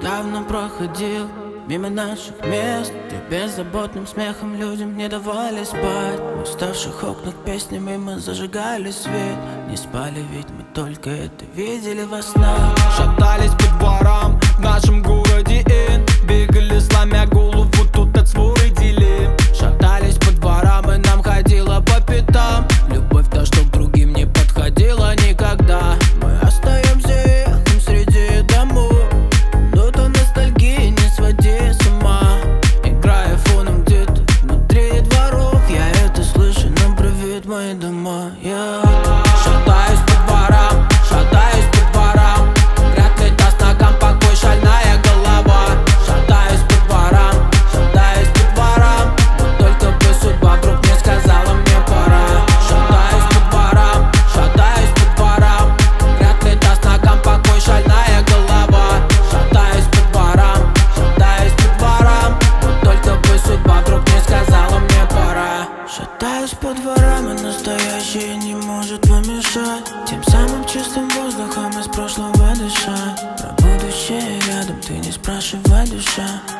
давно проходил мимо наших мест, где беззаботным смехом людям не давали спать. В уставших окнах песнями мы зажигали свет. Не спали, ведь мы только это видели во снах. Шатались по дворам в нашем городе Ин, бегали, сломя голову, тут от своры делим. Шатались по дворам, и нам ходила по пятам любовь, та, что к другим не подходила никогда. Мы остаемся эхом среди домов, нота ностальгии, не своди с ума. Играя фоном где-то внутри дворов, я это слышу, нам привет мои дома. Шатаюсь по дворам, шатаюсь по дворам, вряд ли даст ногам покой шальная голова. Шатаюсь по дворам, шатаюсь по дворам, но только бы судьба вдруг не сказала мне пора. Шатаюсь по дворам, шатаюсь по дворам, вряд ли даст ногам покой шальная голова. Шатаюсь по дворам, шатаюсь по дворам, но только бы судьба вдруг не сказала мне пора. Шатаюсь по дворам, и настоящее не может помешать тем самым чистым воздухом из прошлого дышать. Про будущее рядом ты не спрашивай, душа.